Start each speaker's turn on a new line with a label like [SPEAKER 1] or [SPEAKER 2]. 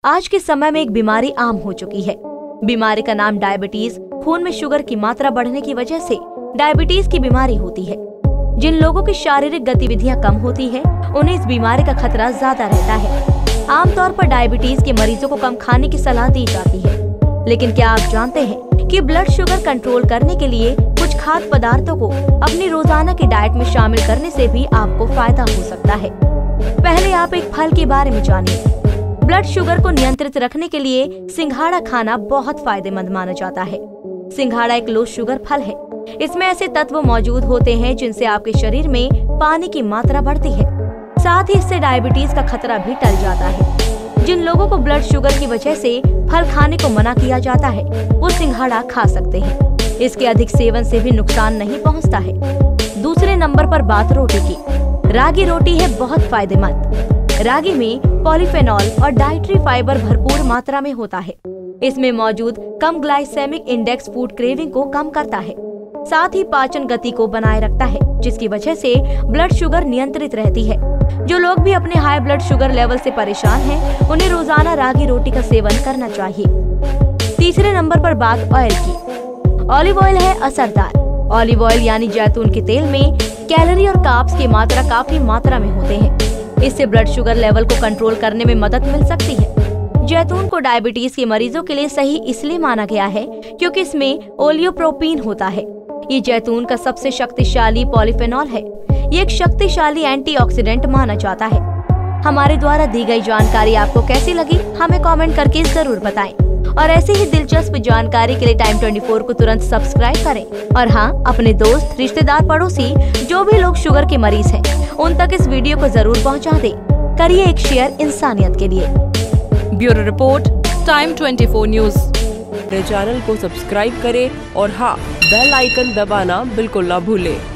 [SPEAKER 1] आज के समय में एक बीमारी आम हो चुकी है। बीमारी का नाम डायबिटीज। खून में शुगर की मात्रा बढ़ने की वजह से डायबिटीज की बीमारी होती है। जिन लोगों की शारीरिक गतिविधियां कम होती है, उन्हें इस बीमारी का खतरा ज्यादा रहता है। आमतौर पर डायबिटीज के मरीजों को कम खाने की सलाह दी जाती है, लेकिन क्या आप जानते हैं कि ब्लड शुगर कंट्रोल करने के लिए कुछ खाद्य पदार्थों को अपनी रोजाना की डाइट में शामिल करने से भी आपको फायदा हो सकता है। पहले आप एक फल के बारे में जानिए। ब्लड शुगर को नियंत्रित रखने के लिए सिंघाड़ा खाना बहुत फायदेमंद माना जाता है। सिंघाड़ा एक लो शुगर फल है। इसमें ऐसे तत्व मौजूद होते हैं जिनसे आपके शरीर में पानी की मात्रा बढ़ती है। साथ ही इससे डायबिटीज का खतरा भी टल जाता है। जिन लोगों को ब्लड शुगर की वजह से फल खाने को मना किया जाता है, वो सिंघाड़ा खा सकते हैं। इसके अधिक सेवन से भी नुकसान नहीं पहुंचता है। दूसरे नंबर पर बात रोटी की। रागी रोटी है बहुत फायदेमंद। रागी में पॉलीफेनॉल और डाइटरी फाइबर भरपूर मात्रा में होता है। इसमें मौजूद कम ग्लाइसेमिक इंडेक्स फूड क्रेविंग को कम करता है। साथ ही पाचन गति को बनाए रखता है, जिसकी वजह से ब्लड शुगर नियंत्रित रहती है। जो लोग भी अपने हाई ब्लड शुगर लेवल से परेशान हैं, उन्हें रोजाना रागी रोटी का सेवन करना चाहिए। तीसरे नंबर पर बात ऑयल की। ऑलिव ऑयल है असरदार। ऑलिव ऑयल यानी जैतून के तेल में कैलोरी और कार्ब्स की मात्रा काफी मात्रा में होते हैं। इससे ब्लड शुगर लेवल को कंट्रोल करने में मदद मिल सकती है। जैतून को डायबिटीज के मरीजों के लिए सही इसलिए माना गया है क्योंकि इसमें ओलियोप्रोपीन होता है। ये जैतून का सबसे शक्तिशाली पॉलीफेनॉल है। ये एक शक्तिशाली एंटीऑक्सीडेंट माना जाता है। हमारे द्वारा दी गई जानकारी आपको कैसी लगी, हमें कमेंट करके जरूर बताएं। और ऐसे ही दिलचस्प जानकारी के लिए टाइम 24 को तुरंत सब्सक्राइब करें। और हाँ, अपने दोस्त, रिश्तेदार, पड़ोसी जो भी लोग शुगर के मरीज हैं, उन तक इस वीडियो को जरूर पहुंचा दें। करिए एक शेयर इंसानियत के लिए।
[SPEAKER 2] Bureau report, time 24 news. मेरे चैनल को सब्सक्राइब करें और हाँ, बेल आइकन दबाना बिल्कुल ना भूलें।